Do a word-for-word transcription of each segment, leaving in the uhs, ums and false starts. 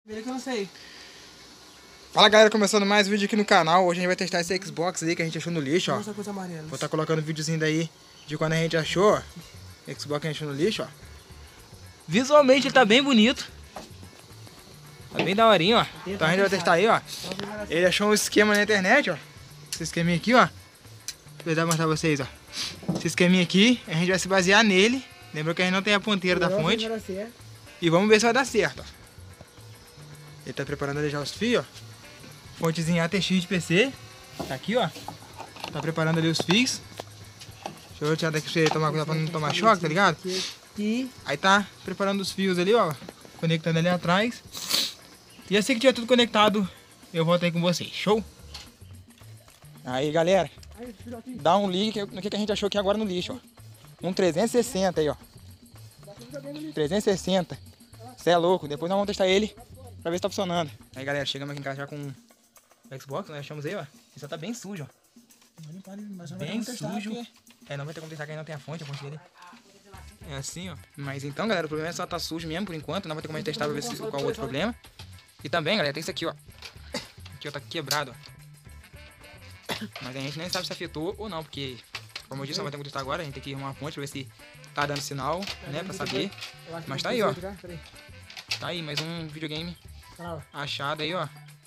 Vê que eu não sei. Fala galera, começando mais um vídeo aqui no canal. Hoje a gente vai testar esse Xbox aí que a gente achou no lixo, ó. Essa coisa amarela. Vou estar colocando um videozinho daí de quando a gente achou, ó. Xbox que a gente achou no lixo, ó. Visualmente ele tá bem bonito. Tá bem daorinho, ó. Então a gente vai testar aí, ó. Ele achou um esquema na internet, ó. Esse esqueminha aqui, ó. Vou tentar mostrar pra vocês, ó. Esse esqueminha aqui, a gente vai se basear nele. Lembra que a gente não tem a ponteira da fonte. E vamos ver se vai dar certo, ó. Ele tá preparando ali já os fios, ó. Fontezinha A T X de P C. Tá aqui, ó. Tá preparando ali os fios. Deixa eu tirar daqui pra você tomar cuidado pra não tomar choque, tá ligado? Aí tá preparando os fios ali, ó. Conectando ali atrás. E assim que tiver tudo conectado, eu volto aí com vocês. Show? Aí, galera. Dá um ligue no que a gente achou aqui agora no lixo, ó. Um trezentos e sessenta aí, ó. trezentos e sessenta. Você é louco. Depois nós vamos testar ele pra ver se tá funcionando. Aí, galera, chegamos aqui em casa já com o Xbox, nós achamos aí, ó. Isso tá bem sujo, ó. Bem sujo. É, não vai ter como testar que aí não tem a fonte, a fonte dele é assim, ó. Mas então, galera, o problema é só tá sujo mesmo por enquanto. Não vai ter como a gente testar pra ver se, qual é o outro problema. E também, galera, tem isso aqui, ó. Aqui, ó, tá quebrado, ó. Mas a gente nem sabe se afetou ou não, porque, como eu disse, não vai ter como testar agora. A gente tem que arrumar uma fonte pra ver se tá dando sinal, né, pra saber. Mas tá aí, ó. Tá aí, mais um videogame achado aí, ó.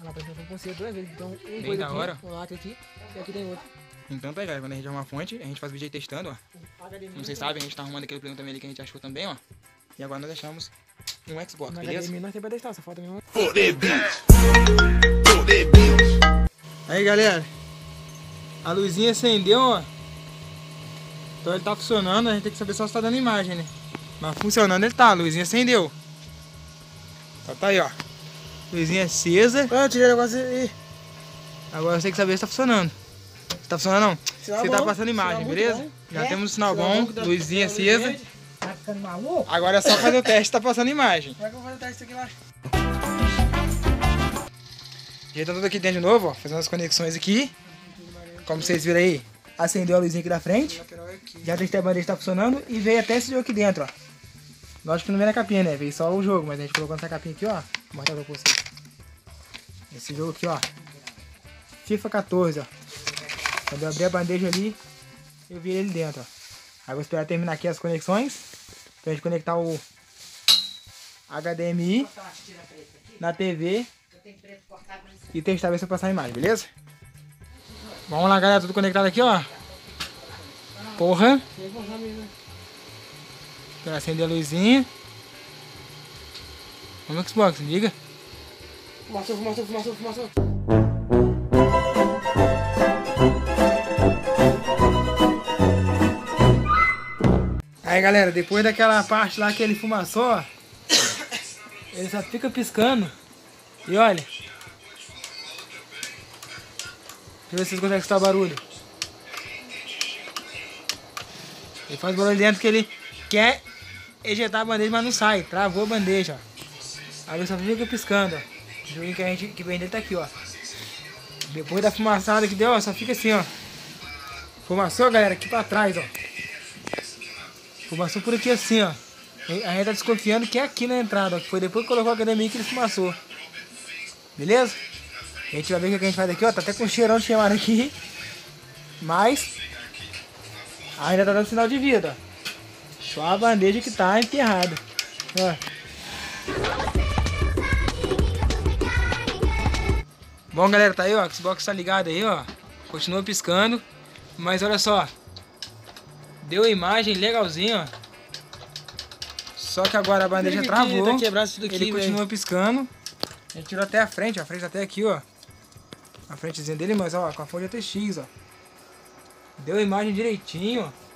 Bem da hora. Então tá aí, galera, quando a gente arrumar a fonte, a gente faz o vídeo aí testando, ó. Como vocês sabem, a gente tá arrumando aquele problema também ali que a gente achou também, ó. E agora nós deixamos um Xbox, beleza? Aí, galera. A luzinha acendeu, ó. Então ele tá funcionando, a gente tem que saber só se tá dando imagem, né? Mas funcionando ele tá, a luzinha acendeu. Então tá aí, ó. Luzinha acesa. Ah, eu tirei o negócio aí. Agora você tem que saber se tá funcionando. Se tá funcionando não. Você tá passando imagem, beleza? Já temos um sinal bom, luzinha acesa. Tá ficando maluco? Agora é só fazer o teste, tá passando imagem. Como é que eu vou fazer o teste aqui lá? Ajeitando tudo aqui dentro de novo, ó. Fazendo as conexões aqui. Como vocês viram aí, acendeu a luzinha aqui da frente. Já testei a bandeja, tá funcionando. E veio até esse jogo aqui dentro, ó. Lógico que não veio na capinha, né? Veio só o jogo, mas a gente colocou nessa capinha aqui, ó. Vou mostrar pra vocês. Esse jogo aqui, ó. FIFA quatorze, ó. Quando eu abri a bandeja ali, eu vi ele dentro, ó. Aí vou esperar terminar aqui as conexões. Pra gente conectar o H D M I na T V. E testar ver se eu passar a imagem, beleza? Vamos lá, galera. Tudo conectado aqui, ó. Porra. Pra acender a luzinha. Vamos no Xbox, liga. Fumação, fumação, fumação, fumação. Aí, galera, depois daquela parte lá que ele fumaçou, ó, ele só fica piscando. E olha. Deixa eu ver se vocês conseguem escutar o barulho. Ele faz barulho dentro que ele quer ejetar a bandeja, mas não sai. Travou a bandeja, ó. Aí ele só fica piscando, ó. O joguinho que a gente que vem dele tá aqui, ó. Depois da fumaçada que deu, ó, só fica assim, ó. Fumaçou, galera, aqui pra trás, ó. Fumaçou por aqui assim, ó. A gente tá desconfiando que é aqui na entrada, ó. Que foi depois que colocou a academia que ele fumaçou. Beleza? A gente vai ver o que a gente faz aqui, ó. Tá até com um cheirão de queimado aqui. Mas ainda tá dando sinal de vida, ó. Só a bandeja que tá enterrada. Ó. Bom, galera, tá aí, ó. O Xbox tá ligado aí, ó. Continua piscando. Mas olha só. Deu a imagem legalzinho, ó. Só que agora a bandeja Aqui, travou. tá quebrado isso daqui, ele véio. continua piscando. A gente tirou até a frente, ó. A frente até aqui, ó. A frentezinha dele, mas ó, com a fonte A T X, ó. Deu a imagem direitinho, ó.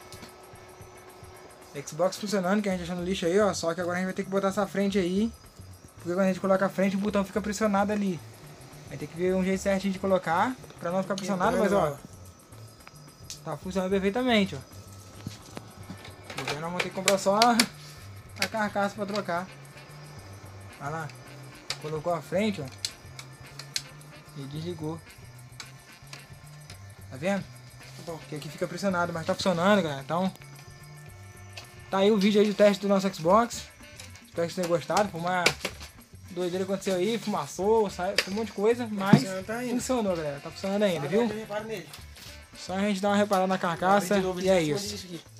Xbox funcionando, que a gente achou no lixo aí, ó. Só que agora a gente vai ter que botar essa frente aí. Porque quando a gente coloca a frente, o botão fica pressionado ali. Aí tem que ver um jeito certinho de colocar, pra não ficar pressionado, mas ó. Tá funcionando perfeitamente, ó. Agora nós vamos ter que comprar só a carcaça pra trocar. Olha lá. Colocou a frente, ó. E desligou. Tá vendo? Porque aqui fica pressionado, mas tá funcionando, galera. Então, tá aí o vídeo aí do teste do nosso Xbox. Espero que vocês tenham gostado. Foi uma doideira aconteceu aí, fumaçou, saiu, um monte de coisa, mas funcionando, tá ainda. funcionou, galera. Tá funcionando ainda, Agora viu? eu reparo nele. Só a gente dar uma reparada na carcaça Abrir de novo, e é ele isso. esconde aqui.